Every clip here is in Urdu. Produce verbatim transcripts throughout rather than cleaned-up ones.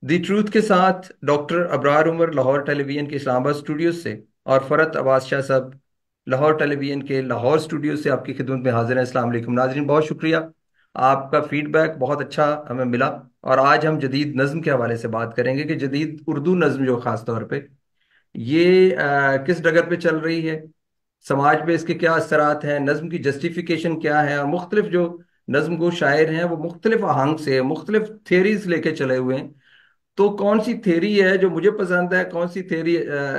दी ट्रूथ के साथ डॉक्टर अबरार उमर लाहौर टेलीविजन के इस्लामाबाद स्टूडियो से, और फरत अब्बास शाह साहब लाहौर टेलीविजन के लाहौर स्टूडियो से आपकी खिदमत में हाजिर हैं। अस्सलाम वालेकुम नाजरीन, बहुत शुक्रिया। आपका फीडबैक बहुत अच्छा हमें मिला। और आज हम जदीद नज़्म के हवाले से बात करेंगे कि जदीद उर्दू नज़्म जो ख़ास तौर पे ये अ, किस डगर पे चल रही है, समाज पे इसके क्या असरात हैं, नज़्म की जस्टिफिकेशन क्या है, और मुख्तलिफ जो नज़्म गो शायर हैं वो मुख्तलिफ आहंग से मुख्तलिफ थियरीज लेके चले हुए हैं। तो कौन सी थ्योरी है जो मुझे पसंद है, कौन सी थ्योरी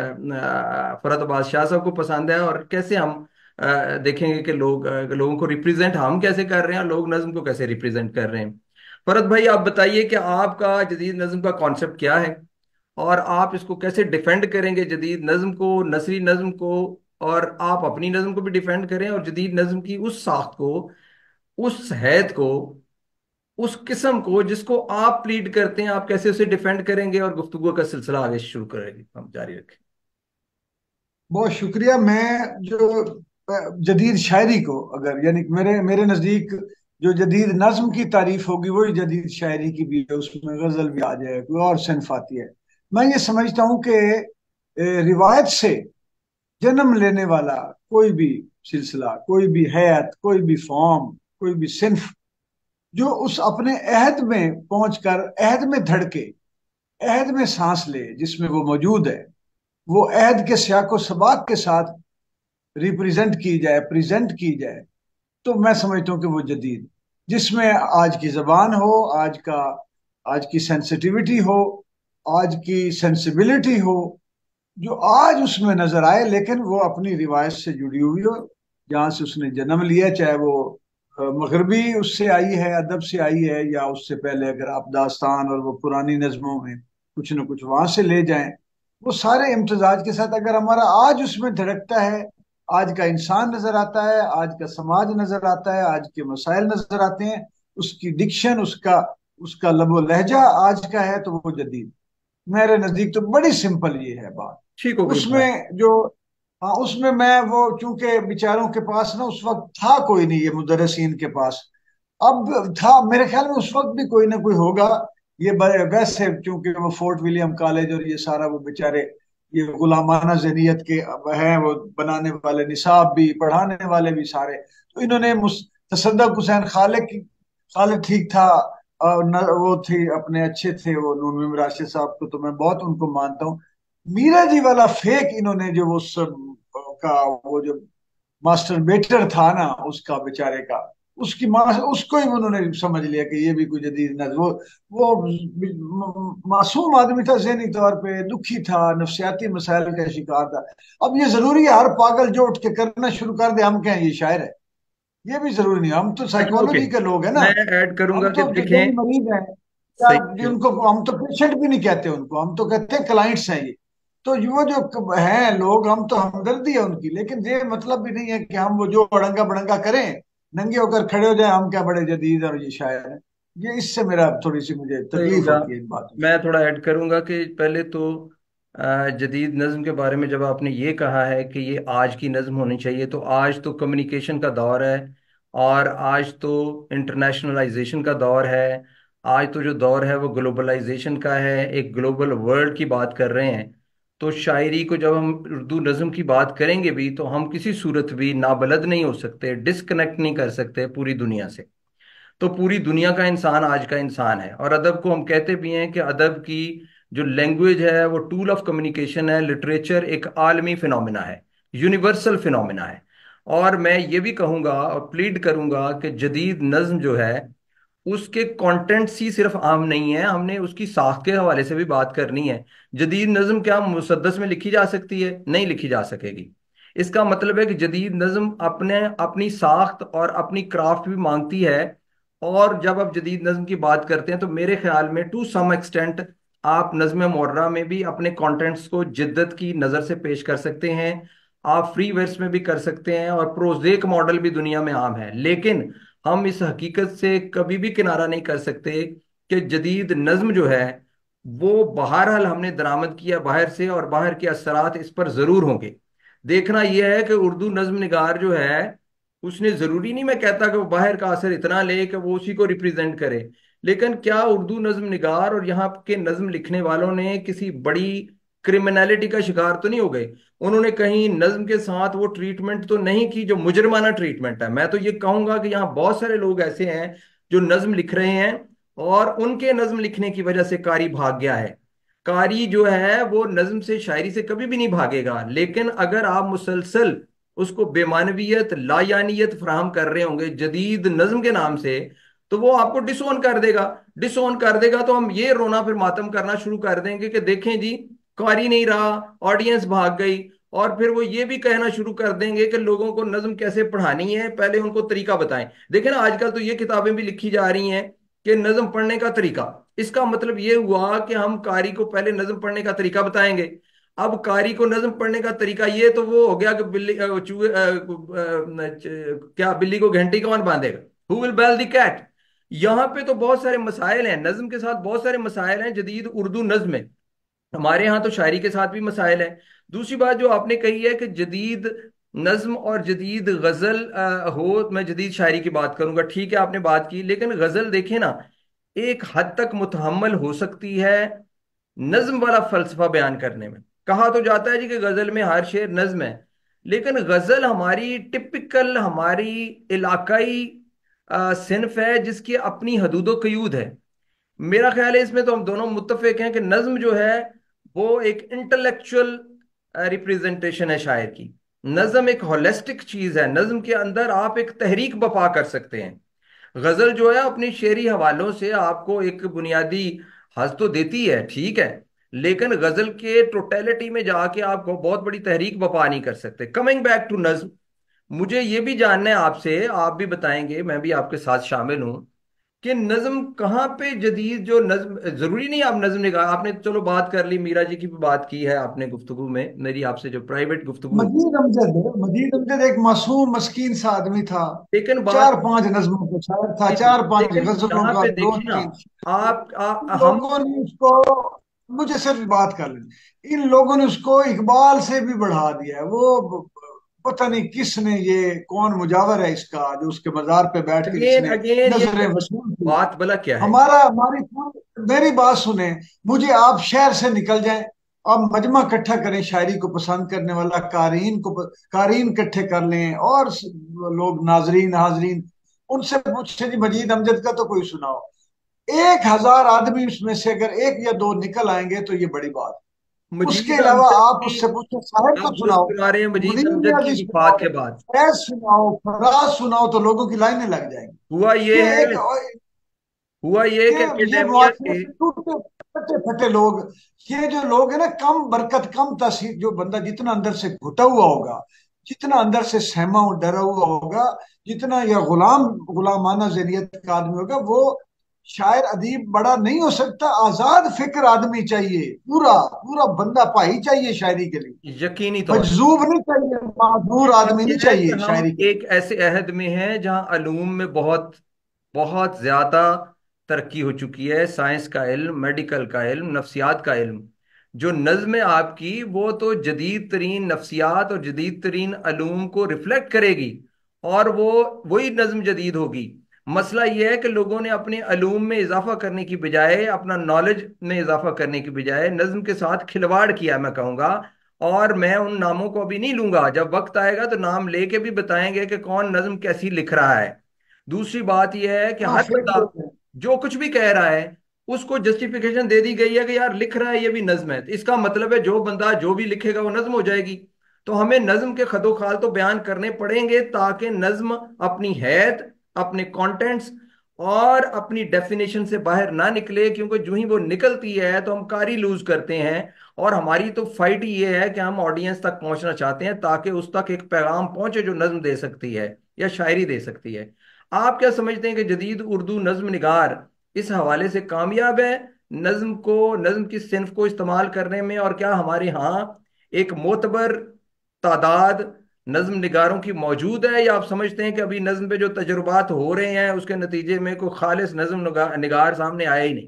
फरहत बादशाह साहब को पसंद है, और कैसे हम अ, देखेंगे कि लोग अ, लोगों को रिप्रेजेंट हम कैसे कर रहे हैं और लोग नज्म को कैसे रिप्रेजेंट कर रहे हैं। फरहत भाई, आप बताइए कि आपका जदीद नज्म का कॉन्सेप्ट क्या है, और आप इसको कैसे डिफेंड करेंगे, जदीद नज्म को, नसरी नज्म को, और आप अपनी नज्म को भी डिफेंड करें और जदीद नज्म की उस साख्त को, उस हैत को, उस किस्म को जिसको आप प्लीड करते हैं, आप कैसे उसे डिफेंड करेंगे और गुफ्तगू का सिलसिला आगे शुरू करेंगे, हम जारी रखें। बहुत शुक्रिया। मैं जो अ, जदीद शायरी को, अगर यानी कि मेरे मेरे नज़दीक जो जदीद नज्म की तारीफ होगी वही जदीद शायरी की भी है। उसमें गजल भी आ जाए, कोई और सिनफ आती है। मैं ये समझता हूँ कि अ, रिवायत से जन्म लेने वाला कोई भी सिलसिला, कोई भी हैत, कोई भी फॉर्म, कोई भी सिनफ जो उस अपने अहद में पहुंचकर अहद में धड़के, अहद में सांस ले, जिसमें वो मौजूद है, वो अहद के सियाको सबाक के साथ रिप्रेजेंट की जाए, प्रेजेंट की जाए, तो मैं समझता हूँ कि वो जदीद, जिसमें आज की जबान हो, आज का आज की सेंसिटिविटी हो, आज की सेंसिबिलिटी हो, जो आज उसमें नजर आए, लेकिन वो अपनी रिवायत से जुड़ी हुई हो, जहां से उसने जन्म लिया, चाहे वो अ, मगरबी उससे आई है, अदब से आई है, या उससे पहले अगर आप दास्तान और वो पुरानी नज्मों में कुछ न कुछ वहां से ले जाएं, वो सारे इम्तजाज के साथ अगर हमारा आज उसमें धड़कता है, आज का इंसान नजर आता है, आज का समाज नजर आता है, आज के मसाइल नजर आते हैं, उसकी डिक्शन, उसका उसका लबो लहजा आज का है, तो वो जदीद। मेरे नजदीक तो बड़ी सिंपल ये है बात। ठीक हो गई बात। उसमें जो, हाँ, उसमें मैं वो, चूंकि बेचारों के पास ना उस वक्त था कोई नहीं, ये मुदर्रिसीन के पास। अब था, मेरे ख्याल में उस वक्त भी कोई ना कोई होगा। ये ब- वैसे चूंकि वो फोर्ट विलियम कॉलेज और ये सारा, वो बेचारे ये गुलामाना जहनीत के अब हैं, वो बनाने वाले, निसाब भी, पढ़ाने वाले भी सारे, तो इन्होंने मुस- तसद्दुक हुसैन खालिद की, खालिद ठीक था, और न, वो थी अपने अच्छे थे वो नून राशिद साहब को तो मैं बहुत उनको मानता हूँ। मीरा जी वाला फेक इन्होंने जो वो सब का, वो जो मास्टर बेटर था ना उसका, बेचारे का, उसकी माँ, उसको ही उन्होंने समझ लिया कि ये भी कोई जदीद नज वो वो म- मासूम आदमी था, ज़हनी तौर पे दुखी था, नफसियाती मसाइल का शिकार था। अब ये जरूरी है हर पागल जो उठ के करना शुरू कर दे हम कहें ये शायर है? ये भी जरूरी नहीं। हम तो अच्छा, ओके। साइकोलॉजी के लोग हैं ना। मैं ऐड करूंगा हम कि तो जो दिल देखें। मरीज हैं, या सही क्यों। जिनको हम तो पेशेंट भी नहीं कहते उनको, हम तो कहते हैं क्लाइंट्स हैं ये। तो ये वो जो हैं लोग, हम तो हमदर्दी है उनकी, लेकिन ये मतलब भी नहीं है कि हम वो जो अड़ंगा बड़ंगा करें, नंगे होकर खड़े हो जाए, हम क्या बड़े जदीद और ये शायर हैं। ये इससे मेरा थोड़ी सी मुझे सही तकलीफ होगा। होती है इन बातों से। मैं थोड़ा ऐड करूंगा कि पहले तो अ, जदीद नज़्म के बारे में जब आपने ये कहा है कि ये आज की नज़्म होनी चाहिए, तो आज तो कम्युनिकेशन का दौर है, और आज तो इंटरनेशनलाइजेशन का दौर है। आज तो जो दौर है वो ग्लोबलाइजेशन का है, एक ग्लोबल वर्ल्ड की बात कर रहे हैं। तो शायरी को जब हम उर्दू नज़्म की बात करेंगे भी, तो हम किसी सूरत भी नाबलद नहीं हो सकते, डिस्कनेक्ट नहीं कर सकते पूरी दुनिया से। तो पूरी दुनिया का इंसान आज का इंसान है, और अदब को हम कहते भी हैं कि अदब की जो लैंग्वेज है वो टूल ऑफ कम्युनिकेशन है। लिटरेचर एक आलमी फिनोमिना है, यूनिवर्सल फिनोमिना है। और मैं ये भी कहूंगा और प्लीड करूंगा कि जदीद नज्म जो है उसके कंटेंट्स ही सिर्फ आम नहीं है, हमने उसकी साख के हवाले से भी बात करनी है। जदीद नज्म क्या मुसद्दस में लिखी जा सकती है? नहीं लिखी जा सकेगी। इसका मतलब है कि जदीद नज्म अपने अपनी साख्त और अपनी क्राफ्ट भी मांगती है। और जब आप जदीद नज्म की बात करते हैं तो मेरे ख्याल में टू सम एक्सटेंट आप नज्म मुर्रा में भी अपने कंटेंट्स को जिद्दत की नज़र से पेश कर सकते हैं। आप फ्री वर्स में भी कर सकते हैं, और प्रोजेक मॉडल भी दुनिया में आम है। लेकिन हम इस हकीकत से कभी भी किनारा नहीं कर सकते कि जदीद नज्म जो है वो बहरहाल हमने दरामद किया बाहर से, और बाहर के असरात इस पर ज़रूर होंगे। देखना यह है कि उर्दू नज्म निगार जो है उसने, ज़रूरी नहीं मैं कहता कि वो बाहर का असर इतना ले कि वो उसी को रिप्रेजेंट करे, लेकिन क्या उर्दू नज्म निगार और यहाँ के नज्म लिखने वालों ने किसी बड़ी क्रिमिनलिटी का शिकार तो नहीं हो गए? उन्होंने कहीं नज्म के साथ वो ट्रीटमेंट तो नहीं की जो मुजरमाना ट्रीटमेंट है? मैं तो ये कहूंगा कि यहाँ बहुत सारे लोग ऐसे हैं जो नज्म लिख रहे हैं और उनके नज्म लिखने की वजह से कारी भाग गया है। कारी जो है वो नज्म से, शायरी से कभी भी नहीं भागेगा, लेकिन अगर आप मुसलसल उसको बेमानवियत लायानियत फराहम कर रहे होंगे जदीद नज्म के नाम से, तो वो आपको डिसोन कर देगा। डिसोन कर देगा तो हम ये रोना फिर मातम करना शुरू कर देंगे कि देखें जी, कारी नहीं रहा, ऑडियंस भाग गई। और फिर वो ये भी कहना शुरू कर देंगे कि लोगों को नज्म कैसे पढ़ानी है, पहले उनको तरीका बताएं। देखें ना, आजकल तो ये किताबें भी लिखी जा रही हैं कि नज्म पढ़ने का तरीका। इसका मतलब ये हुआ कि हम कारी को पहले नज्म पढ़ने का तरीका बताएंगे। अब कारी को नज्म पढ़ने का तरीका ये तो वो हो गया कि बिल्ली अ, चूहे अ, अ, च- क्या बिल्ली को घंटी कौन बांधेगा? Who will bell the cat? यहाँ पे तो बहुत सारे मसाइल हैं, नज्म के साथ बहुत सारे मसाइल हैं जदीद उर्दू नज्म में। हमारे यहाँ तो शायरी के साथ भी मसाइल हैं। दूसरी बात जो आपने कही है कि जदीद नज्म और जदीद गजल अ, हो, मैं जदीद शायरी की बात करूंगा, ठीक है आपने बात की, लेकिन गजल देखे ना, एक हद तक मुतहम्मल हो सकती है नज्म वाला फलसफा बयान करने में। कहा तो जाता है जी कि गजल में हर शेर नज्म है, लेकिन गजल हमारी टिपिकल, हमारी इलाकाई अ, सिन्फ है जिसकी अपनी हदूद कयूद है। मेरा ख्याल है इसमें तो हम दोनों मुत्तफिक हैं कि नज्म जो है वो एक इंटेलेक्चुअल रिप्रेजेंटेशन है शायर की। नज्म एक होलिस्टिक चीज है, नज्म के अंदर आप एक तहरीक बपा कर सकते हैं। गजल जो है अपनी शेरी हवालों से आपको एक बुनियादी हज तो देती है, ठीक है, लेकिन गजल के टोटेलिटी में जाके आप बहुत बड़ी तहरीक बपा नहीं कर सकते। कमिंग बैक टू नज्म, मुझे ये भी जानना है आपसे, आप भी बताएंगे, मैं भी आपके साथ शामिल हूं, कि नज्म कहाँ पे जदीद जो नज्म, जरूरी नहीं आप नज्म निकाल, आपने चलो बात कर ली, मीरा जी की भी बात की है आपने गुफ्तगू में, मेरी आपसे जो प्राइवेट गुफ्तगू हुई। मजीद अमजद मजीद अमजद एक मासूम मस्कीन सा आदमी था। लेकिन बात, चार पांच नज्मों का शायर था, जी जी, चार पांच लेकिन गजलों यहाँ का, पे दो देखिए ना, तीन शेर थे। आप इन आ, हम, लोगों ने उसको, मुझे सिर्फ बात कर लें, इन लोगों ने उसको इकबाल से भी बढ़ा दिया है। वो ब- पता नहीं किसने, ये कौन मुजावर है इसका जो उसके मजार पे बैठ कर अगेन इसने अगेन ये नजरें क्या वसूल की। बात भला क्या है? हमारा हमारी पूरी- मेरी बात सुने, मुझे आप शहर से निकल जाएं, आप मजमा इकट्ठा करें शायरी को पसंद करने वाला, कारीन को, कारीन इकट्ठे कर लें, और स- लोग नाजरीन हाजरीन, उनसे पूछे जी मजीद अमजद का तो कोई सुनाओ। एक हजार आदमी उसमें से अगर एक या दो निकल आएंगे तो ये बड़ी बात। उसके मजीद अलावा अमजद आप की उससे पूछे साहिर आप को सुनाओ, मुस्कुरा रहे हैं मजीद मुनीर अमजद की नियाजी वफात सुनाओ, के बाद। फैज सुनाओ, फराज सुनाओ, तो लोगों की लाइनें लग जाएंगी। हुआ ये ये है, एक हुआ ये कि कि ये एकेडेमिया मुआशरे के, से टूटे फटे फटे लोग, ये जो लोग है ना, कम बरकत कम तासीर, जो बंदा जितना अंदर से घुटा हुआ होगा, जितना अंदर से सहमा और डरा हुआ होगा, जितना या गुलाम गुलामाना जरियत का आदमी होगा, वो शायर अदीब बड़ा नहीं हो सकता। आजाद फिक्र आदमी चाहिए, पूरा पूरा बंदा भाई चाहिए शायरी के लिए। यकीनी तौर पे मजजूब नहीं चाहिए, ये माजूर बात आदमी नहीं यह है कि चाहिए हम शायरी के लिए। एक ऐसे अहद में हैं जहां अलूम में बहुत बहुत ज्यादा तरक्की हो चुकी है। साइंस का इल्म, मेडिकल का इल्म, नफ्सियात का इल्म। जो नज्म है आपकी वो तो जदीद तरीन नफ्सियात और जदीद तरीन अलूम को रिफ्लेक्ट करेगी, और वो वही नज्म जदीद होगी। मसला यह है कि लोगों ने अपने अलूम में इजाफा करने की बजाय, अपना नॉलेज में इजाफा करने की बजाय नज्म के साथ खिलवाड़ किया, मैं कहूँगा। और मैं उन नामों को अभी नहीं लूंगा, जब वक्त आएगा तो नाम लेके भी बताएंगे कि कौन नज्म कैसी लिख रहा है। दूसरी बात यह है कि हाँ हर फिर बंदा तो जो कुछ भी कह रहा है उसको जस्टिफिकेशन दे दी गई है कि यार लिख रहा है ये भी नज्म है, तो इसका मतलब है जो बंदा जो भी लिखेगा वो नज्म हो जाएगी। तो हमें नज्म के खदोखाल तो बयान करने पड़ेंगे ताकि नज्म अपनी हैत, अपने कंटेंट्स और अपनी डेफिनेशन से बाहर ना निकले, क्योंकि जो ही वो निकलती है तो हम कारी लूज करते हैं। और हमारी तो फाइट ये है कि हम ऑडियंस तक पहुंचना चाहते हैं ताकि उस तक एक पैगाम पहुंचे जो नज्म दे सकती है या शायरी दे सकती है। आप क्या समझते हैं कि जदीद उर्दू नज्म निगार इस हवाले से कामयाब है नज्म को, नज्म की सिन्फ को इस्तेमाल करने में? और क्या हमारे यहाँ एक मोतबर तादाद नज्म निगारों की मौजूद है, या आप समझते हैं कि अभी नज्म पे जो तजुर्बात हो रहे हैं उसके नतीजे में कोई खालिस नज्म निगार निगार सामने आया ही नहीं?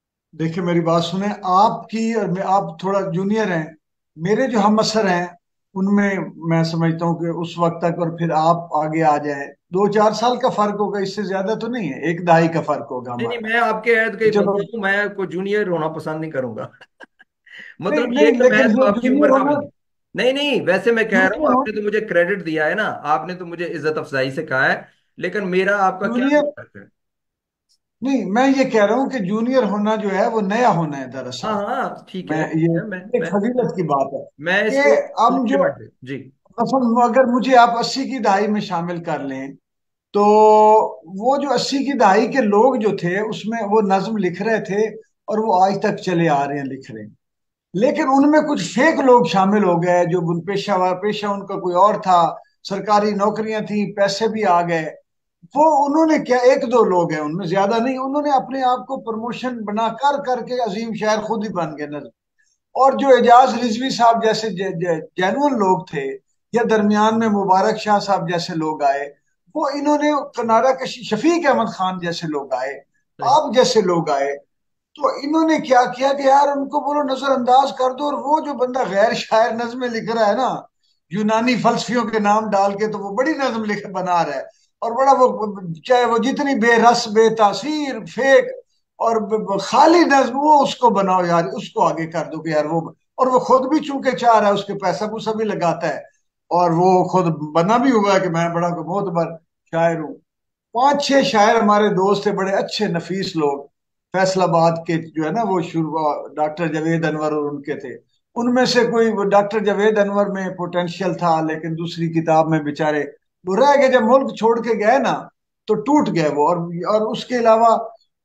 देखिए मेरी बात सुने, आपकी और मैं, आप थोड़ा जूनियर हैं, मेरे जो हम असर हैं, ان میں میں سمجھتا ہوں کہ اس وقت تک اور پھر آپ آگے آ جائیں، دو چار سال کا فرق ہوگا، اس سے زیادہ تو نہیں ہے، ایک دہائی کا فرق ہوگا نہیں نہیں، ہمارا. میں آپ کے عہد کا تو ہی چلو. بندہ ہوں، میں کوئی جونیئر ہونا پسند نہیں کروں گا نہیں مطلب یہ نہیں، کہ میں لیکن تو جو آپ کی عمر جونیئر کا ہونا، بندہ. نہیں نہیں، ویسے میں کہہ رہا ہوں، جونیئر ہو آپ نے تو مجھے کریڈٹ دیا ہے نا، آپ نے تو مجھے عزت افزائی سے کہا ہے، لیکن میرا آپ کا کیا جونیئر فرق ہے؟ نہیں، میں یہ کہہ رہا ہوں کہ جونیئر ہونا جو ہے وہ نیا ہونا ہے دراصل. ہاں ہاں ٹھیک میں ہے ٹھیک یہ ہے، میں ایک میں فضیلت کی بات ہے میں اس کہ کو ہم جو کمپلیمنٹ جی. مثلا اگر مجھے آپ اسی کی دہائی میں شامل کر لیں تو وہ جو اسی کی دہائی کے لوگ جو تھے اس میں وہ نظم لکھ رہے تھے اور وہ آج تک چلے آ رہے ہیں لکھ رہے ہیں. لیکن ان میں کچھ فیک لوگ شامل ہو گئے جو پیشہ پیشہ ان کا کوئی اور تھا، سرکاری نوکریاں تھیں، پیسے بھی آ گئے. وہ انہوں نے کیا، ایک دو لوگ ہیں ان میں، زیادہ نہیں، انہوں نے اپنے آپ کو پروموشن بنا کر کر کے عظیم شاعر خود ہی بن گئے نظم. اور جو اعجاز رضوی صاحب جیسے جینون لوگ تھے، یا درمیان میں مبارک شاہ صاحب جیسے لوگ آئے، وہ انہوں نے کنارہ کشی، شفیق احمد خان جیسے لوگ آئے، صحیح. آپ جیسے لوگ آئے، تو انہوں نے کیا کیا کہ یار ان کو بولو نظر انداز کر دو، اور وہ جو بندہ غیر شاعر نظمیں لکھ رہا ہے نا، یونانی فلسفیوں کے نام ڈال کے، تو وہ بڑی نظم لکھ بنا رہا ہے. اور بڑا وہ، چاہے وہ جتنی بے رس بے تاثیر فیک اور خالی نظم، وہ اس کو بناؤ یار، اس کو آگے کر دو کہ یار وہ، اور وہ خود بھی چونکہ چاہ رہا ہے، اس کے پیسہ پوسہ بھی لگاتا ہے، اور وہ خود بنا بھی ہوا ہے کہ میں بڑا بہت بڑا شاعر ہوں. پانچ چھ شاعر ہمارے دوست تھے، بڑے اچھے نفیس لوگ، فیصل آباد کے جو ہے نا وہ شروع، ڈاکٹر جاوید انور اور ان کے تھے. ان میں سے کوئی، وہ ڈاکٹر جاوید انور میں پوٹینشیل تھا لیکن دوسری کتاب میں بےچارے وہ رہ گئے، جب ملک چھوڑ کے گئے نا تو ٹوٹ گئے وہ. اور اور اس کے علاوہ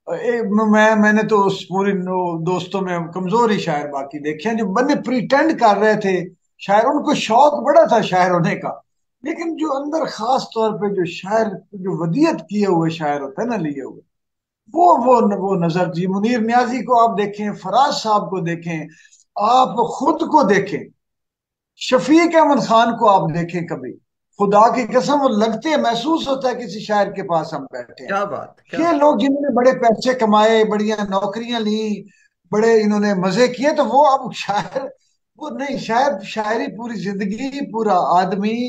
میں میں نے تو اس پوری دوستوں میں کمزور ہی شاعر باقی دیکھے ہیں جو بندے پریٹینڈ کر رہے تھے شاعر، ان کو شوق بڑا تھا شاعر ہونے کا، لیکن جو اندر خاص طور پہ جو شاعر، جو ودیت کیے ہوئے شاعر ہوتے ہیں نا، لیے ہوئے، وہ وہ وہ نظر. جی منیر نیازی کو آپ دیکھیں، فراز صاحب کو دیکھیں، آپ خود کو دیکھیں، شفیق احمد خان کو آپ دیکھیں کبھی، خدا کی قسم وہ لگتے محسوس ہوتا ہے کسی شاعر کے پاس ہم بیٹھے ہیں. کیا بات کیا یہ بات. لوگ جنہوں نے بڑے پیسے کمائے، بڑی نوکریاں لی، بڑے انہوں نے مزے کیے، تو وہ اب شاعر، وہ نہیں، شاید شاعری پوری زندگی، پورا آدمی،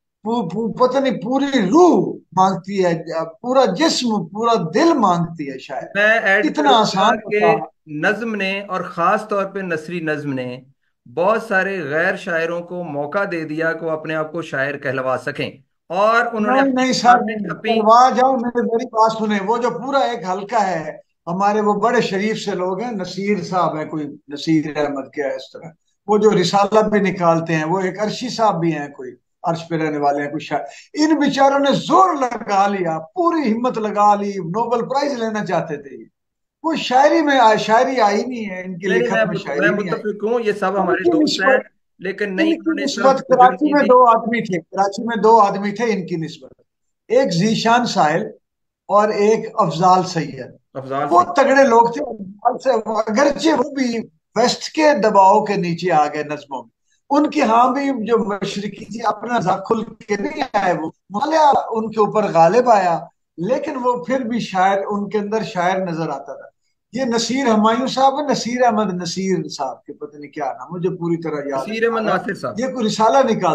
پتہ نہیں پوری روح مانگتی ہے، پورا جسم پورا دل مانگتی ہے شاعر. میں ایڈ اتنا کروں گا آسان کہ ہوتا. نظم نے، اور خاص طور پہ نثری نظم نے، بہت سارے غیر شاعروں کو موقع دے دیا کہ وہ اپنے آپ کو شاعر کہلوا سکیں، اور انہوں نے نہیں اپنی نہیں سر، کتابیں چھپی. کروا جاؤ، میرے میری بات سنیں، وہ جو پورا ایک حلقہ ہے ہمارے، وہ بڑے شریف سے لوگ ہیں، نصیر صاحب ہیں، کوئی نصیر احمد کیا ہے اس طرح، وہ جو رسالہ بھی نکالتے ہیں، وہ ایک عرشی صاحب بھی ہیں، کوئی عرش پہ رہنے والے ہیں، کوئی شاعر. ان بیچاروں نے زور لگا لیا، پوری ہمت لگا لی، نوبل پرائز لینا چاہتے تھے یہ. وہ شاعری میں آئے، شاعری آئی نہیں ہے، ان کی نہیں نہیں، لکھت میں میں میں شاعری نہیں آئی. متفق ہوں، یہ سب ان ہمارے کی دوست ہیں، نسبت لیکن ان نہیں، کی انہوں نے اس طرف نسبت توجہ کراچی نہیں میں دی. دو آدمی تھے، کراچی میں دو آدمی تھے ان کی نسبت، ایک ذیشان ساحل اور ایک افضال سید. افضال وہ سے. تگڑے لوگ تھے، اگرچہ وہ بھی ویسٹ کے دباؤ کے نیچے آ گئے نظموں میں. ان کی ہاں بھی جو مشرقی تھی اپنا ذاق کھل کے نہیں آئے، وہ مالیہ ان کے اوپر غالب آیا، لیکن وہ پھر بھی شاعر، ان کے اندر شاعر نظر آتا تھا. یہ نصیر ہمایوں صاحب ہے، نصیر احمد نصیر صاحب کے پتہ نہیں کیا نام، مجھے پوری طرح یاد نصیر نہیں آ احمد رہا. ناصر صاحب. یہ کوئی رسالہ نکال،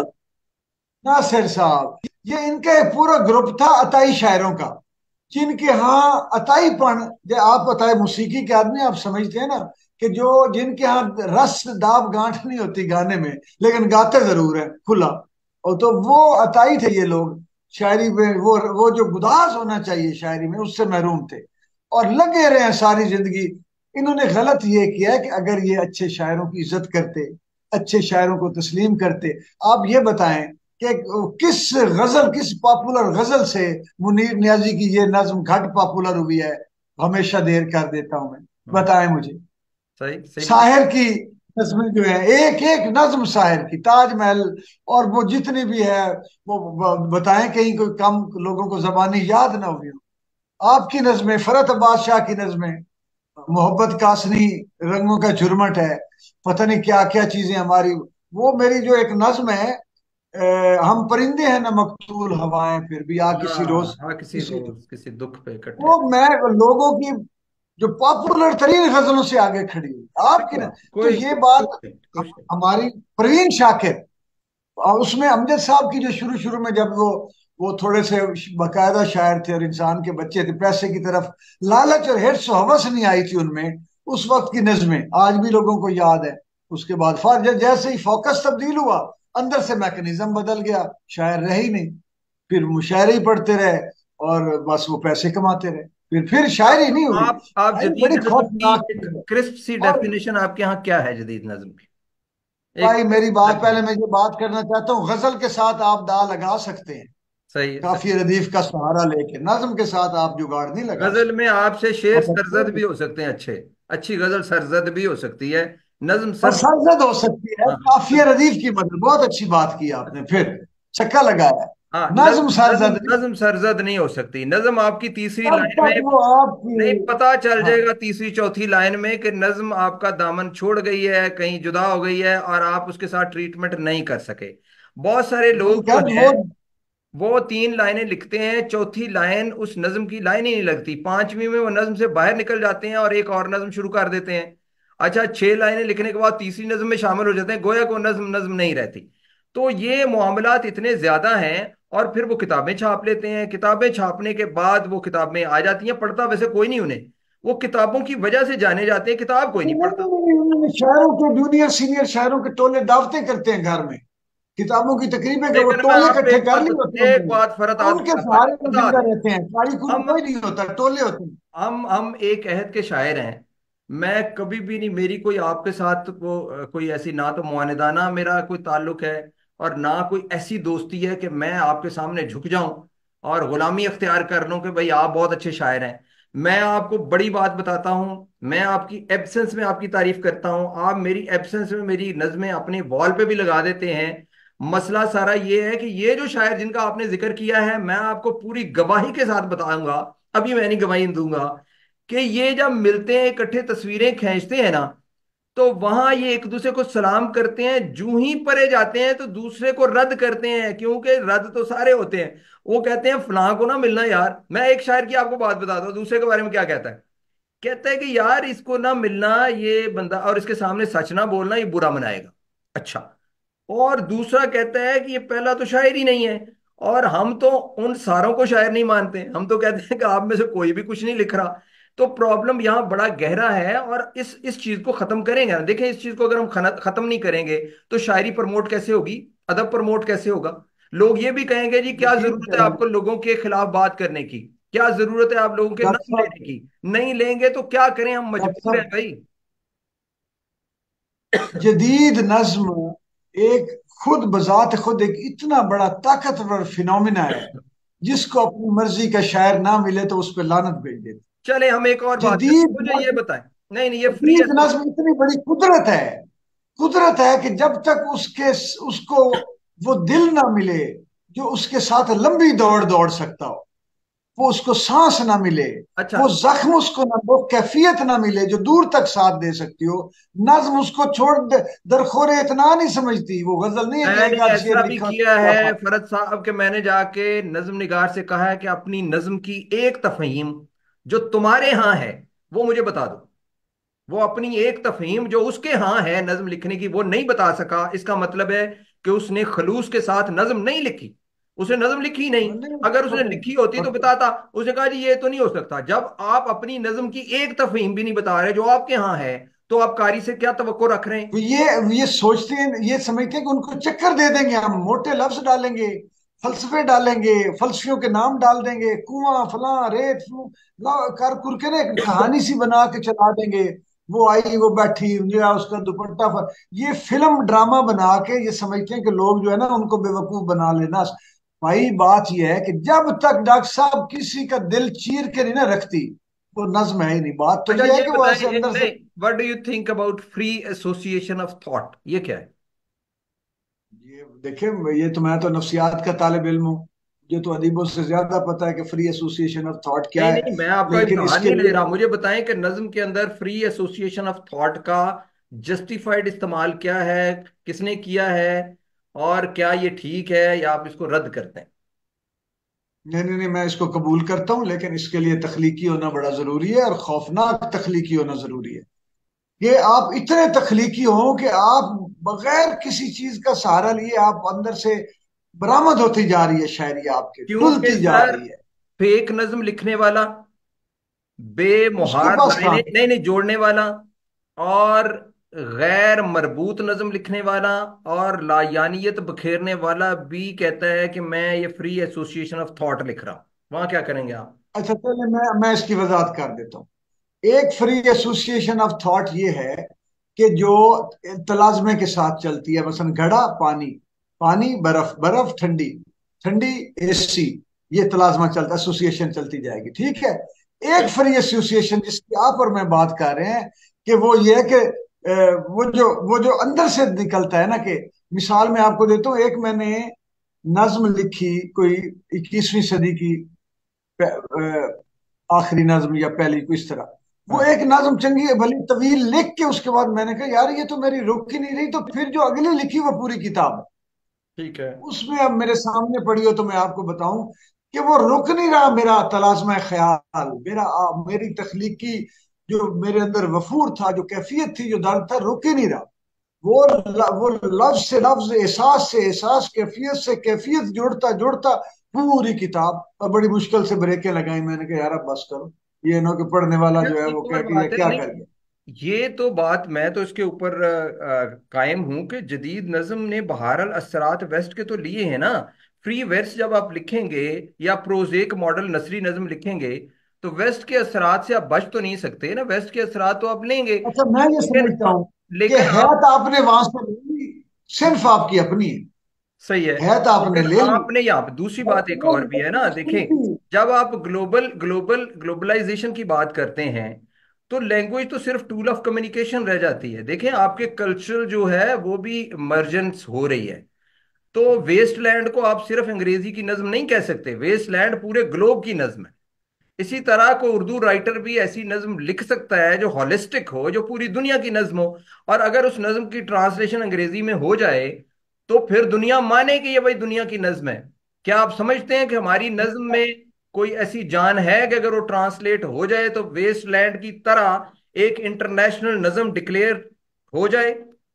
ناصر صاحب، یہ ان کا ایک پورا گروپ تھا عطائی شاعروں کا، جن کے ہاں عطائی پن، جو آپ عطائی موسیقی کے آدمی آپ سمجھتے ہیں نا، کہ جو جن کے ہاں رس داب گانٹھ نہیں ہوتی گانے میں، لیکن گاتے ضرور ہیں کھلا. اور تو وہ عطائی تھے یہ لوگ، شاعری میں وہ وہ جو گداز ہونا چاہیے شاعری میں، اس سے محروم تھے اور لگے رہے ہیں ساری زندگی. انہوں نے غلط یہ کیا ہے کہ اگر یہ اچھے شاعروں کی عزت کرتے، اچھے شاعروں کو تسلیم کرتے. آپ یہ بتائیں کہ کس غزل، کس پاپولر غزل سے منیر نیازی کی یہ نظم گھٹ پاپولر ہوئی ہے، ہمیشہ دیر کر دیتا ہوں میں، ہاں، بتائیں مجھے. صحیح صحیح. ساحر کی نظمیں جو ہے، ایک ایک نظم ساحر کی، تاج محل اور وہ جتنی بھی ہے، وہ بتائیں کہیں کوئی کم لوگوں کو زبانی یاد نہ ہوئی ہو. آپ کی نظمیں، فرت عباس شاہ کی نظمیں، محبت کاسنی، رنگوں کا جرمٹ ہے، پتہ نہیں کیا کیا چیزیں ہماری. وہ میری جو ایک نظم ہے، ہم پرندے ہیں نہ مقتول ہوائیں پھر بھی آ کسی ہاں روز، ہاں، کسی کسی، روز کسی دکھ پہ اکٹھے. وہ میں لوگوں کی جو پاپولر ترین غزلوں سے آگے کھڑی ہوئی آپ کی نا. تو کوئی یہ کوئی بات کوئی نہیں، کوئی نہیں. ہماری پروین شاکر اور اس میں امجد صاحب کی جو شروع شروع میں جب وہ وہ تھوڑے سے باقاعدہ شاعر تھے اور انسان کے بچے تھے، پیسے کی طرف لالچ اور ہرس و ہوس نہیں آئی تھی ان میں، اس وقت کی نظمیں آج بھی لوگوں کو یاد ہے۔ اس کے بعد فار جیسے ہی فوکس تبدیل ہوا، اندر سے میکنزم بدل گیا، شاعر رہے ہی نہیں، پھر مشاعرے ہی پڑھتے رہے اور بس وہ پیسے کماتے رہے، پھر پھر شاعری نہیں ہوئی۔ آپ آپ شاعری جدید بڑی نظم کی خوفناک ایک چیز ہے۔ کرسپ سی اور ڈیفینیشن آپ کے یہاں کیا ہے جدید نظم کی؟ ایک بھائی میری بات، پہلے میں یہ بات کرنا چاہتا ہوں، غزل کے ساتھ آپ دا لگا سکتے ہیں، صحیح ہے، کافی صحیح ردیف کا سہارا لے کے، نظم کے ساتھ آپ جگاڑ نہیں ہے۔ لگا غزل سکتے۔ میں آپ سے شعر آپ سرزد اچھے- بھی ہو سکتے ہیں، اچھے اچھی غزل سرزد بھی ہو سکتی ہے، نظم اور سر سرزد ہو سکتی ہے، ہاں کافی ردیف کی مدد، بہت اچھی بات کی آپ نے، پھر چکا لگایا، ہاں، نظم نظم نظم سرزد نہیں۔ نظم سرزد نہیں ہو سکتی، نظم آپ کی تیسری تب لائن تک میں وہ آپ کی، نہیں پتا چل ہاں، جائے گا، تیسری چوتھی لائن میں کہ نظم آپ کا دامن چھوڑ گئی ہے، کہیں جدا ہو گئی ہے اور آپ اس کے ساتھ ٹریٹمنٹ نہیں کر سکے۔ بہت سارے لوگ جو کب ہیں وہ وہ تین لائنیں لکھتے ہیں، چوتھی لائن اس نظم کی لائن ہی نہیں لگتی، پانچویں میں وہ نظم سے باہر نکل جاتے ہیں اور ایک اور نظم شروع کر دیتے ہیں۔ اچھا، چھ لائنیں لکھنے کے بعد تیسری نظم میں شامل ہو جاتے ہیں، گویا کو نظم نظم نہیں رہتی۔ تو یہ معاملات اتنے زیادہ ہیں، اور پھر وہ کتابیں چھاپ لیتے ہیں، کتابیں چھاپنے کے بعد وہ کتابیں آ جاتی ہیں، پڑھتا ویسے کوئی نہیں انہیں، وہ کتابوں کی وجہ سے جانے جاتے ہیں، کتاب کوئی نہیں پڑھتا۔ شاعروں کے جونیئر سینئر شاعروں کے ٹولے دعوتیں کرتے ہیں گھر میں، کتابوں کی تقریبیں کہ وہ لیکن میں ٹولے آپ پہ اکٹھے ایک کر بات لیے ہوتے بتا ہیں ایک انہوں نے، بات فرد اور ان کے سہارے وہ بتا زندہ دیں، رہتے ہیں، ساری کوئی ہم کوئی نہیں ہوتا، ٹولے ہوتے ہیں۔ ہم ہم ایک عہد کے شاعر ہیں، میں کبھی بھی نہیں، میری کوئی آپ کے ساتھ وہ کوئی ایسی نہ تو معاندانہ میرا کوئی تعلق ہے، اور نہ کوئی ایسی دوستی ہے کہ میں آپ کے سامنے جھک جاؤں اور غلامی اختیار کر لوں کہ بھئی آپ بہت اچھے شاعر ہیں۔ میں آپ کو بڑی بات بتاتا ہوں، میں آپ کی ایبسنس میں آپ کی تعریف کرتا ہوں، آپ میری ایبسنس میں میری نظمیں اپنے وال پہ بھی لگا دیتے ہیں۔ مسئلہ سارا یہ ہے کہ یہ جو شاعر جن کا آپ نے ذکر کیا ہے، میں آپ کو پوری گواہی کے ساتھ بتاؤں گا، ابھی میں نہیں گواہی دوں گا، کہ یہ جب ملتے ہیں اکٹھے تصویریں کھینچتے ہیں نا، تو وہاں یہ ایک دوسرے کو سلام کرتے ہیں، جو ہی پرے جاتے ہیں تو دوسرے کو رد کرتے ہیں، کیونکہ رد تو سارے ہوتے ہیں۔ وہ کہتے ہیں فلاں کو نہ ملنا یار، میں ایک شاعر کی آپ کو بات بتاتا ہوں دوسرے کے بارے میں کیا کہتا ہے، کہتا ہے کہ یار اس کو نہ ملنا یہ بندہ، اور اس کے سامنے سچ نہ بولنا یہ برا منائے گا۔ اچھا، اور دوسرا کہتا ہے کہ یہ پہلا تو شاعر ہی نہیں ہے، اور ہم تو ان ساروں کو شاعر نہیں مانتے، ہم تو کہتے ہیں کہ آپ میں سے کوئی بھی کچھ نہیں لکھ رہا۔ تو پرابلم یہاں بڑا گہرا ہے، اور اس اس چیز کو ختم کریں گے نا، دیکھیں اس چیز کو اگر ہم خن- ختم نہیں کریں گے تو شاعری پروموٹ کیسے ہوگی، ادب پروموٹ کیسے ہوگا؟ لوگ یہ بھی کہیں گے جی کیا یقین ضرورت ہے کریں آپ کو لوگوں کے خلاف بات کرنے کی، کیا ضرورت ہے آپ لوگوں کے ڈاکٹر نام صاحب، لینے کی؟ نہیں لیں گے تو کیا کریں، ہم ڈاکٹر مجبور ہیں صاحب، بھائی۔ جدید نظم ایک خود بذات خود ایک اتنا بڑا طاقتور فینومینا ہے، جس کو اپنی مرضی کا شاعر نہ ملے تو اس پہ لعنت بھیج دیتے۔ چلے ہم ایک اور بات کریں، جدید مجھے یہ نظم بتائیں، نہیں نہیں، یہ فری جدید نظم اتنی بڑی قدرت ہے، قدرت ہے کہ جب تک اس کے اس کو وہ دل نہ ملے جو اس کے ساتھ لمبی دوڑ دوڑ سکتا ہو، وہ اس کو سانس نہ ملے، اچھا، وہ زخم اس کو نہ، وہ کیفیت نہ ملے جو دور تک ساتھ دے سکتی ہو، نظم اس کو چھوڑ دے، درخور اتنا نہیں سمجھتی، وہ غزل نہیں ہے کہ میں ایک نے آدھ شعر ایسا بھی لکھا کیا کیا ہے فائدہ۔ فرد صاحب کہ میں نے جا کے نظم نگار سے کہا ہے کہ اپنی نظم کی ایک تفہیم جو تمہارے ہاں ہے وہ مجھے بتا دو، وہ اپنی ایک تفہیم جو اس کے ہاں ہے نظم لکھنے کی وہ نہیں بتا سکا، اس کا مطلب ہے کہ اس نے خلوص کے ساتھ نظم نہیں لکھی، اس نے نظم لکھی نہیں، اگر اس نے لکھی ہوتی تو بتاتا، اس نے کہا جی یہ تو نہیں ہو سکتا۔ جب آپ اپنی نظم کی ایک تفہیم بھی نہیں بتا رہے جو آپ کے ہاں ہے، تو آپ قاری سے کیا توقع رکھ رہے ہیں؟ تو یہ یہ سوچتے ہیں، یہ سمجھتے ہیں کہ ان کو چکر دے دیں گے، ہم موٹے لفظ ڈالیں گے، فلسفے ڈالیں گے، فلسفیوں کے نام ڈال دیں گے، کنواں فلاں ریت فلوں، لا- کر کر کے نا ایک کہانی سی بنا کے چلا دیں گے، وہ آئی وہ بیٹھی جو اس کا دوپٹہ پر، یہ فلم ڈرامہ بنا کے یہ سمجھتے ہیں کہ لوگ جو ہے نا ان کو بے وقوف بنا لینا۔ بھائی بات یہ ہے کہ جب تک ڈاکٹر صاحب کسی کا دل چیر کے نہیں نہ رکھتی، وہ نظم ہے ہی نہیں۔ بات تو اچھا یہ ہے یہ کہ وہ بتائیں، ایسے یہ- اندر سے، نہیں، what do you think about free association of thought, یہ کیا ہے؟ یہ دیکھیں، یہ تو میں تو نفسیات کا طالب علم ہوں، یہ تو ادیبوں سے زیادہ پتا ہے کہ فری ایسوسیشن آف تھاٹ کیا نہیں ہے، نہیں، میں آپ کا لیکن اس امتحان کے نہیں لے لیے رہا، مجھے بتائیں کہ نظم کے اندر فری ایسوسیشن آف تھاٹ کا جسٹیفائڈ استعمال کیا ہے، کس نے کیا ہے، اور کیا یہ ٹھیک ہے یا آپ اس کو رد کرتے ہیں؟ نہیں نہیں نہیں، میں اس کو قبول کرتا ہوں، لیکن اس کے لیے تخلیقی ہونا بڑا ضروری ہے، اور خوفناک تخلیقی ہونا ضروری ہے، کہ آپ اتنے تخلیقی ہوں کہ آپ بغیر کسی چیز کا سہارا لیے آپ اندر سے برآمد ہوتی جا رہی ہے شاعری، آپ کے کیونکہ کھلتی جا سر رہی ہے. فیک نظم لکھنے والا، بے اس کے مہار پاس لائنیں کام. نہیں نہیں جوڑنے والا، اور غیر مربوط نظم لکھنے والا، اور لایانیت بکھیرنے والا بھی کہتا ہے کہ میں یہ فری ایسوسیشن آف تھاٹ لکھ رہا ہوں، وہاں کیا کریں گے آپ؟ اچھا چلے میں میں اس کی وضاحت کر دیتا ہوں. ایک فری ایسوسیشن آف تھاٹ یہ ہے کہ جو تلازمے کے ساتھ چلتی ہے، مثلا گھڑا پانی، پانی برف، برف ٹھنڈی، ٹھنڈی اے سی، یہ تلازمہ چلتا، ایسوسیشن چلتی جائے گی. ٹھیک ہے. ایک فری ایسوسیشن جس کی آپ اور میں بات کر رہے ہیں کہ وہ یہ ہے کہ وہ جو وہ جو اندر سے نکلتا ہے نا، کہ مثال میں آپ کو دیتا ہوں. ایک میں نے نظم لکھی کوئی اکیسویں صدی کی آخری نظم یا پہلی کو اس طرح. وہ ہاں ایک نظم چنگی بھلی طویل لکھ کے اس کے بعد میں نے کہا یار یہ تو میری رک ہی نہیں رہی، تو پھر جو اگلی لکھی وہ پوری کتاب ہے. ٹھیک ہے. اس میں اب میرے سامنے پڑی ہو تو میں آپ کو بتاؤں کہ وہ رک نہیں رہا. میرا تلازمہ خیال، میرا میری تخلیقی جو میرے اندر وفور تھا، جو کیفیت تھی، جو درد تھا، رک ہی نہیں رہا. وہ وہ لفظ سے لفظ، احساس سے احساس، کیفیت سے کیفیت جوڑتا جوڑتا پوری کتاب. اور بڑی مشکل سے بریکیں لگائی. میں نے کہا یار اب بس کرو، یہ نو کہ پڑھنے والا اچھا جو ہے ایک وہ اور کہہ کہ یہ بات ہے، کیا کر نہیں گیا. یہ تو بات میں تو اس کے اوپر آ، آ، قائم ہوں کہ جدید نظم نے بہرحال اثرات ویسٹ کے تو لیے ہیں نا. فری ویسٹ جب آپ لکھیں گے یا پروزیک ماڈل نثری نظم لکھیں گے تو ویسٹ کے اثرات سے آپ بچ تو نہیں سکتے نا، ویسٹ کے اثرات تو آپ لیں گے. اچھا میں یہ لیکن سمجھتا ہوں کہ لیکن ہے آپ تو آپ نے وہاں سے لے لی، صرف آپ کی اپنی ہے. صحیح ہے. ہے تو آپ نے لیکن لے لی. آپ نے یہاں پہ دوسری بات ایک اور بھی ہے نا، دیکھیں جب آپ گلوبل گلوبل گلوبلائزیشن کی بات کرتے ہیں تو لینگویج تو صرف ٹول آف کمیونیکیشن رہ جاتی ہے. دیکھیں آپ کے کلچر جو ہے وہ بھی مرجنس ہو رہی ہے. تو ویسٹ لینڈ کو آپ صرف انگریزی کی نظم نہیں کہہ سکتے، ویسٹ لینڈ پورے گلوب کی نظم ہے. اسی طرح کو اردو رائٹر بھی ایسی نظم لکھ سکتا ہے جو ہالسٹک ہو، جو پوری دنیا کی نظم ہو. اور اگر اس نظم کی ٹرانسلیشن انگریزی میں ہو جائے تو پھر دنیا مانے کہ یہ بھائی دنیا کی نظم ہے. کیا آپ سمجھتے ہیں کہ ہماری نظم میں کوئی ایسی جان ہے کہ اگر وہ ٹرانسلیٹ ہو جائے تو ویسٹ لینڈ کی طرح ایک انٹرنیشنل نظم ڈکلیئر ہو جائے؟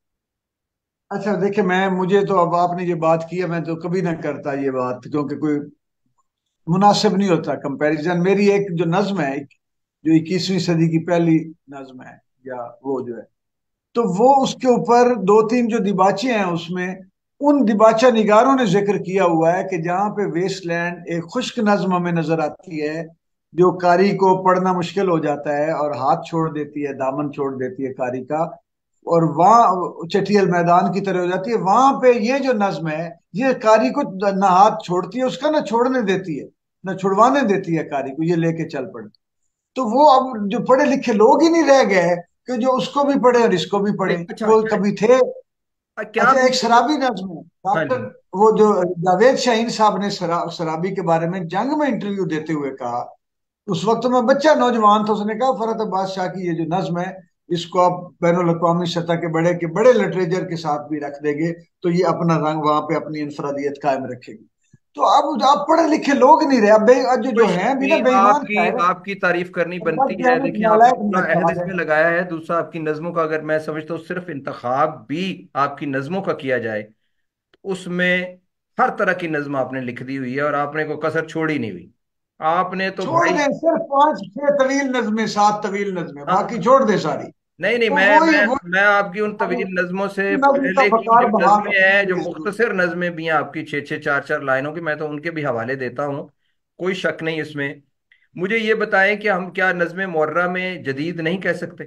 اچھا دیکھیں، میں مجھے تو اب آپ نے یہ بات کی ہے، میں تو کبھی نہ کرتا یہ بات، کیونکہ کوئی مناسب نہیں ہوتا کمپیریزن. میری ایک جو نظم ہے، جو اکیسویں صدی کی پہلی نظم ہے، یا وہ جو ہے، تو وہ اس کے اوپر دو تین جو دیباچے ہیں اس میں، ان دیباچہ نگاروں نے ذکر کیا ہوا ہے کہ جہاں پہ ویسٹ لینڈ ایک خشک نظم ہمیں نظر آتی ہے جو کاری کو پڑھنا مشکل ہو جاتا ہے اور ہاتھ چھوڑ دیتی ہے، دامن چھوڑ دیتی ہے کاری کا، اور وہاں چٹیل میدان کی طرح ہو جاتی ہے. وہاں پہ یہ جو نظم ہے یہ کاری کو نہ ہاتھ چھوڑتی ہے اس کا، نہ چھوڑنے دیتی ہے، نہ چھڑوانے دیتی ہے کاری کو، یہ لے کے چل پڑتی. تو وہ اب جو پڑھے لکھے لوگ ہی نہیں رہ گئے کہ جو اس کو بھی پڑھے اور اس کو بھی پڑھے. نہیں اچھا وہ اچھا کبھی تھے. کیا اچھا ایک مجھے شرابی نظم ہے ہاں جی. ڈاکٹر، وہ جو جاوید شاہین صاحب نے شرابی کے بارے میں جنگ میں انٹرویو دیتے ہوئے کہا، اس وقت میں بچہ نوجوان تھا، اس نے کہا فرحت عباس شاہ کی یہ جو نظم ہے اس کو آپ بین الاقوامی سطح کے بڑے کے بڑے لٹریچر کے ساتھ بھی رکھ دیں گے تو یہ اپنا رنگ وہاں پہ اپنی انفرادیت قائم رکھے گی. تو اب آپ پڑھے لکھے لوگ نہیں رہے، اب بے جو کوئی جو شک ہیں بھی نا نہیں، بے آپ ایمان کی شاعر آپ کی تعریف کرنی ہیں، بنتی بس ہے. جانب دیکھیں آپ نے نالائق پورا میرے عہد خیال اس ہے. میں لگایا ہے. دوسرا آپ کی نظموں کا اگر میں سمجھتا ہوں صرف انتخاب بھی آپ کی نظموں کا کیا جائے تو اس میں ہر طرح کی نظم آپ نے لکھ دی ہوئی ہے اور آپ نے کوئی کسر چھوڑی نہیں ہوئی. آپ نے تو چھوڑ بھائی دیں صرف پانچ چھ طویل نظمیں، سات طویل نظمیں، ہاں باقی چھوڑ دیں ساری. نہیں نہیں، تو میں وہی میں وہ میں آپ کی ان طویل نظموں سے نظم کا پہلے کی بقار جو بحال نظمیں رکھنے ہیں، کے جو لیے ضروری مختصر نظمیں بھی ہیں آپ کی چھ چھ چار چار لائنوں کی، میں تو ان کے بھی حوالے دیتا ہوں. کوئی شک نہیں اس میں. مجھے یہ بتائیں کہ ہم کیا نظم معرہ میں جدید نہیں کہہ سکتے؟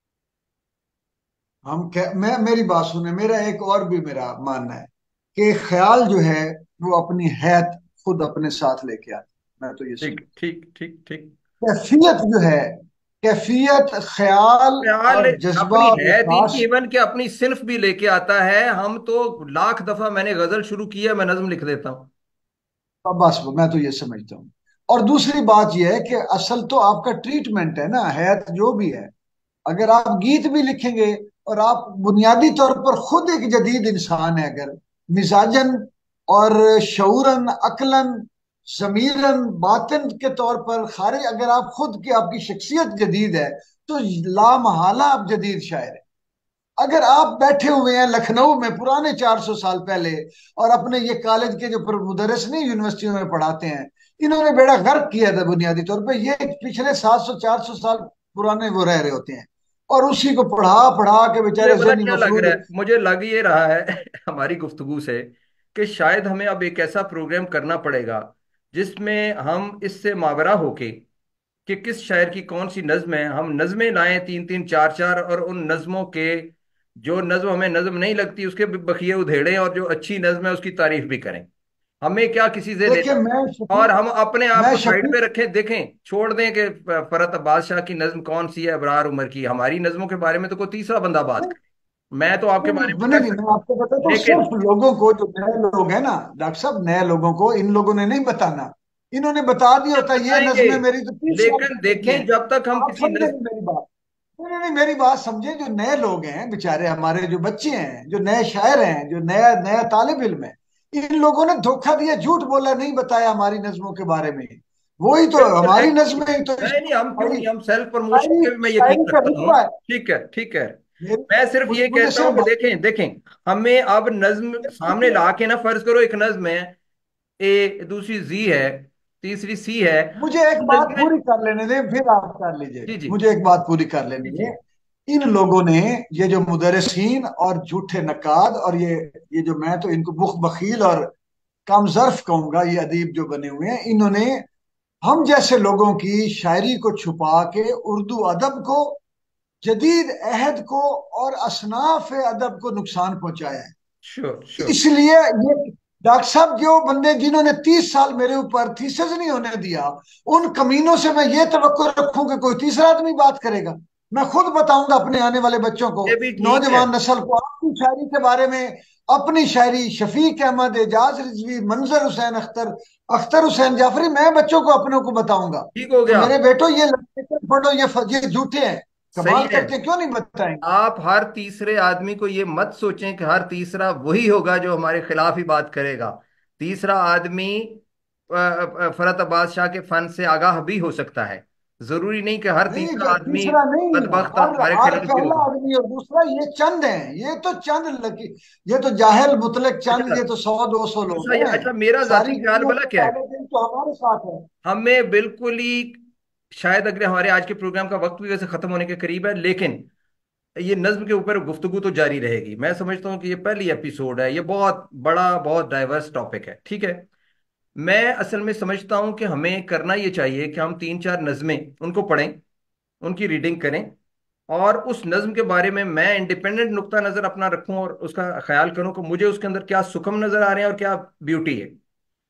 ہے. ہم کہ میں میری بات سنیں، میرا ایک اور بھی میرا ماننا ہے کہ خیال جو ہے وہ اپنی حیت خود اپنے ساتھ لے کے آتا ہے. میں تو یہ ٹھیک سمجھتا ٹھیک ٹھیک ٹھیک. ہوں کیفیت جو ہے، کیفیت خیال خیال اور جذبہ اپنی اور ہے تھی احساس. نہیں، ایون کہ اپنی صنف بھی لے کے آتا ہے. ہم تو لاکھ دفعہ میں نے غزل شروع کی ہے میں نظم لکھ دیتا ہوں. بس میں تو یہ سمجھتا ہوں. اور دوسری بات یہ ہے کہ اصل تو آپ کا ٹریٹمنٹ ہے نا، حیت جو بھی ہے. اگر آپ گیت بھی لکھیں گے اور آپ بنیادی طور پر خود ایک جدید انسان ہے، اگر مزاجن اور شعوراً عقلاً ضمیراً باطن کے طور پر خارج، اگر آپ خود کی آپ کی شخصیت جدید ہے تو لا محالہ آپ جدید شاعر ہیں. اگر آپ بیٹھے ہوئے ہیں لکھنؤ میں پرانے چار سو سال پہلے، اور اپنے یہ کالج کے جو مدرس نہیں یونیورسٹیوں میں پڑھاتے ہیں، انہوں نے بیڑا غرق کیا تھا بنیادی طور پہ، یہ پچھلے سات سو چار سو سال پرانے وہ رہ رہے ہوتے ہیں، اور اسی کو پڑھا پڑھا کے مجھے بیچارے پتا ذہنی کیا لگ مفلوج رہا ہے، مجھے لگ یہ رہا ہے ہماری گفتگو سے کہ شاید ہمیں اب ایک ایسا پروگرام کرنا پڑے گا جس میں ہم اس سے ماورا ہو کے کہ کس شاعر کی کون سی نظم ہے، ہم نظمیں لائیں تین تین چار چار، اور ان نظموں کے جو نظم ہمیں نظم نہیں لگتی اس کے بھی بخیے ادھیڑیں، اور جو اچھی نظم ہے اس کی تعریف بھی کریں۔ ہمیں کیا کسی سے دیکھیں لینا، میں اور شفیق ہم اپنے آپ میں کو سائڈ پہ شفیق رکھیں، دیکھیں چھوڑ دیں کہ فرحت عباس شاہ کی نظم کون سی ہے، ابرار عمر کی، ہماری نظموں کے بارے میں تو کوئی تیسرا بندہ بات کرے، میں تو آپ کے نہیں بارے میں نہیں کر نہیں، میں سکتا ہوں، آپ کو بتاتا ہوں، لیکن صرف لوگوں کو جو نئے لوگ ہیں نا ڈاکٹر صاحب، نئے لوگوں کو ان لوگوں نے نہیں بتانا، انہوں نے بتا دیا ہوتا یہ بتائیں گے، نظمیں میری تو تیس سال لیکن کی نظمیں دیکھیں ہیں۔ جب تک ہم آپ کسی سمجھیں نظم، نہیں میری بات، نہیں نہیں نہیں، میری بات سمجھیں، جو نئے لوگ ہیں بےچارے ہمارے جو بچے ہیں، جو نئے شاعر ہیں، جو نیا نیا طالب علم ہے، ان لوگوں نے دھوکہ دیا، جھوٹ بولا، نہیں بتایا ہماری نظموں کے بارے میں، وہی تو بالکل ہماری ایکچولی، نظمیں تو اس نہیں نہیں ہم کیوں شاعری نہیں، ہم سیلف پروموشن شاعری کے بھی میں یقین شاعری کا رکھتا ہوں۔ رتبہ ہے ٹھیک ہے ٹھیک ہے، میری، میں صرف یہ مجھے کہتا ہوں صرف کہ دیکھیں دیکھیں ہمیں اب نظم سامنے لا کے نا، فرض کرو ایک نظم ہے اے، دوسری زی ہے، تیسری سی ہے، مجھے ایک بات نظمیں، پوری کر لینے دیں پھر آپ کر لیجئے جی گا، جی مجھے ایک بات پوری کر لینے جی جی دیں۔ ان لوگوں نے، یہ جو مدرسین اور جھوٹے نقاد، اور یہ یہ جو میں تو ان کو بخ بخیل اور کم ظرف کہوں گا، یہ ادیب جو بنے ہوئے ہیں، انہوں نے ہم جیسے لوگوں کی شاعری کو چھپا کے اردو ادب کو، جدید عہد کو اور اصناف ادب کو نقصان پہنچایا ہے۔ شور شور، اس لیے یہ ڈاکٹر صاحب، جو بندے جنہوں نے تیس سال میرے اوپر تھیسز نہیں ہونے دیا، ان کمینوں سے میں یہ توقع رکھوں کہ کوئی تیسرا آدمی بات کرے گا؟ میں خود بتاؤں گا اپنے آنے والے بچوں کو، یہ بھی ٹھیک ہے، نوجوان نسل کو، اپنی شاعری کے بارے میں، اپنی شاعری، شفیق احمد، اعجاز رضوی، منظر حسین اختر، اختر حسین جعفری، میں بچوں کو اپنوں کو بتاؤں گا ٹھیک ہو کہ گیا، میرے بیٹو یہ لڑکے پڑھو، یہ ف- یہ جھوٹے ہیں، صحیح کمال ہے۔ کرتے ہیں، کیوں نہیں بتائیں گے؟ آپ ہر تیسرے آدمی کو یہ مت سوچیں کہ ہر تیسرا وہی ہوگا جو ہمارے خلاف ہی بات کرے گا، تیسرا آدمی آ، آ، فرحت عباس شاہ کے فن سے آگاہ بھی ہو سکتا ہے، ضروری نہیں کہ ہر نہیں، تیسرا جو آدمی تیسرا نہیں، بدبخت ہر ہمارے ہر خلاف ہی پہلا ہوگا۔ آدمی اور دوسرا یہ چند ہیں، یہ تو چند لکی، یہ تو جاہل مطلق چند، اچھا یہ تو سو دو سو لوگ دوسرا یہ، ہیں، اچھا میرا ساری ذاتی خیال دنیا بلا کے کیا ہے، طالب علم تو ہمارے ساتھ ہے۔ ہمیں بالکل ہی، شاید اگر ہمارے آج کے پروگرام کا وقت بھی ویسے ختم ہونے کے قریب ہے، لیکن یہ نظم کے اوپر گفتگو تو جاری رہے گی، میں سمجھتا ہوں کہ یہ پہلی ایپیسوڈ ہے، یہ بہت بڑا بہت ڈائیورس ٹاپک ہے، ٹھیک ہے۔ میں اصل میں سمجھتا ہوں کہ ہمیں کرنا یہ چاہیے کہ ہم تین چار نظمیں ان کو پڑھیں، ان کی ریڈنگ کریں، اور اس نظم کے بارے میں میں انڈیپینڈنٹ نقطہ نظر اپنا رکھوں اور اس کا خیال کروں کہ مجھے اس کے اندر کیا سکم نظر آ رہے ہیں اور کیا بیوٹی ہے۔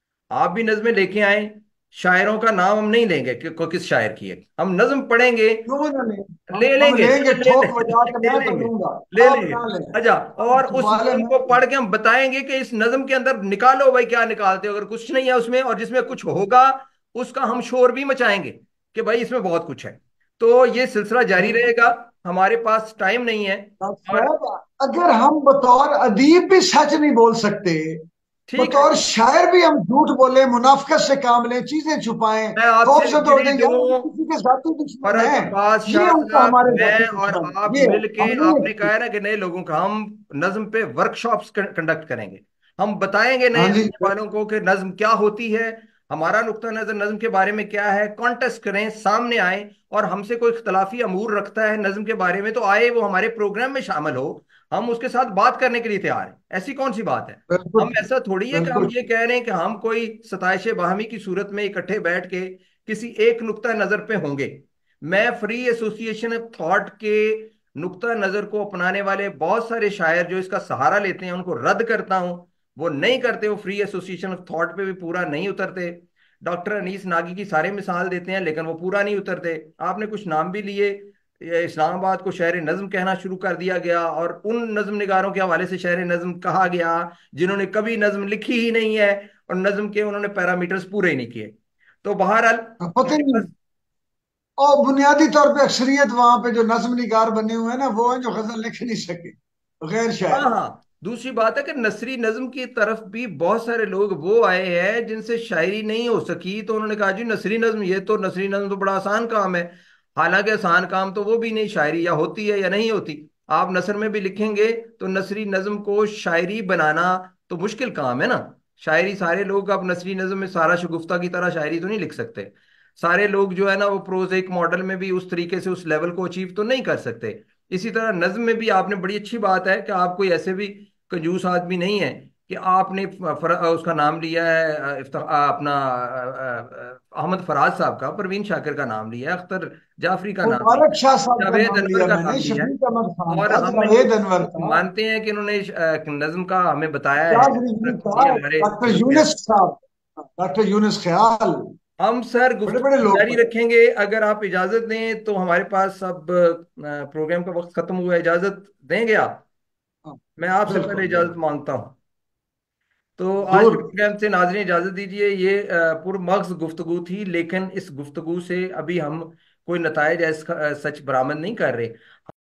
آپ بھی نظمیں لے کے آئیں، شاعروں کا نام ہم نہیں لیں گے کہ کوئی کس شاعر کی ہے، ہم نظم پڑھیں گے، کیوں نہ لیں؟ ہم لے لیں ہم گے لیں گے، چلو لے ٹھوک لیں بجا کے لے میں لیں تو گے لوں گا، لے لیں آپ گے نہ لیں، اچھا، ہم اور اس چھپالے نظم میں۔ کو پڑھ کے ہم بتائیں گے کہ اس نظم کے اندر نکالو بھائی کیا نکالتے ہو، اگر کچھ نہیں ہے اس میں، اور جس میں کچھ ہوگا اس کا ہم شور بھی مچائیں گے کہ بھائی اس میں بہت کچھ ہے۔ تو یہ سلسلہ جاری رہے گا، ہمارے پاس ٹائم نہیں ہے، ڈاکٹر اور صاحب، اگر ہم بطور ادیب بھی سچ نہیں بول سکتے، ٹھیک ہے، بطور شاعر بھی ہم جھوٹ بولیں، منافقت سے کام لیں، چیزیں چھپائیں، میں آپ سے خوف سے توڑ ایگری دیں، یار ہم دوں، کسی کے ذاتی دشمن فرحت ہیں، عباس یہ شاہ ان کا صاحب، ہمارے میں ذاتی اور دشمن آپ ہے، یہ مل کے، ہم نہیں آپ نے ہیں۔ کہا ہے نا کہ نئے لوگوں کا ہم نظم پہ ورک شاپس کنڈکٹ کریں گے، ہم بتائیں گے نئے ہاں جی، آنے والوں کو کہ نظم کیا ہوتی ہے، ہمارا نقطہ نظر نظم کے بارے میں کیا ہے، کانٹیسٹ کریں، سامنے آئیں، اور ہم سے کوئی اختلافی امور رکھتا ہے نظم کے بارے میں تو آئے وہ ہمارے پروگرام میں شامل ہو، ہم اس کے ساتھ بات کرنے کے لیے تیار ہیں، ایسی کون سی بات ہے؟ بالکل ہم ایسا تھوڑی ہے کہ ہم بالکل یہ کہہ رہے ہیں کہ ہم کوئی ستائش باہمی کی صورت میں اکٹھے بیٹھ کے کسی ایک نقطہ نظر پہ ہوں گے۔ میں فری ایسوسی ایشن آف تھاٹ کے نقطہ نظر کو اپنانے والے بہت سارے شاعر جو اس کا سہارا لیتے ہیں ان کو رد کرتا ہوں، وہ نہیں کرتے، وہ فری ایسوسی ایشن آف تھاٹ پہ بھی پورا نہیں اترتے۔ ڈاکٹر انیس ناگی کی سارے مثال دیتے ہیں لیکن وہ پورا نہیں اترتے۔ آپ نے کچھ نام بھی لیے، یہ اسلام آباد کو شہر نظم کہنا شروع کر دیا گیا، اور ان نظم نگاروں کے حوالے سے شہر نظم کہا گیا جنہوں نے کبھی نظم لکھی ہی نہیں ہے، اور نظم کے انہوں نے پیرامیٹرز پورے ہی نہیں کیے۔ تو بہرحال پتہ ہمارے نہیں، پاس، اور بنیادی طور پہ اکثریت وہاں پہ جو نظم نگار بنے ہوئے ہیں نا، وہ ہیں جو غزل لکھ نہیں سکے، غیر ہاں شاعر ہیں۔ ہاں، دوسری بات ہے کہ نثری نظم کی طرف بھی بہت سارے لوگ وہ آئے ہیں جن سے شاعری نہیں ہو سکی، تو انہوں نے کہا جی نثری نظم، یہ تو نثری نظم تو بڑا آسان کام ہے، حالانکہ آسان کام تو وہ بھی نہیں، شاعری یا ہوتی ہے یا نہیں ہوتی۔ आप नसर में भी लिखेंगे तो नसरी नज्म को शायरी बनाना तो मुश्किल काम है ना। शायरी सारे लोग अब नसरी नज्म में सारा शगुफ्ता की तरह शायरी तो नहीं लिख सकते। सारे लोग जो है ना वो प्रोजेक मॉडल में भी उस तरीके से उस लेवल को अचीव तो नहीं कर सकते। इसी तरह नज्म में भी आपने बड़ी अच्छी बात है कि आप कोई ऐसे भी कंजूस आदमी नहीं है कि आपने फर, उसका नाम लिया है, अ, इफ्त- अ, अपना अ, अ, अहमद फराज साहब का, परवीन शाकिर का नाम लिया है, अख्तर जाफरी का नाम मुबारक लिया है, शाह साहब का जावेद नाम अनवर लिया का मैंने, नाम लिया है। शफीक अहमद खान और का, हम जावेद अनवर इनको का, मानते हैं कि इन्होंने अ, नज्म का हमें बताया है, इजाज रिजवी का, ये हमारे डॉक्टर बुजुर्ग हैं। यूनिस साहब, डॉक्टर यूनिस ख्याल, हम सर बड़े बड़े गुफ्तगू लोग जारी पढ़े। रखेंगे, अगर आप इजाजत दें तो। हमारे पास अब अ, प्रोग्राम का वक्त खत्म हुआ है, इजाजत देंगे आप? हाँ, मैं आपसे पहले बिल्कुल इजाजत बिल्कुल। मांगता हूँ। तो आज के जरूर। प्रोग्राम से नाज़रीन इजाजत दीजिए। ये अ, पुरमग़ज़ गुफ्तगू थी, लेकिन इस गुफ्तगू से अभी हम कोई नताइज सच बरामद नहीं कर रहे।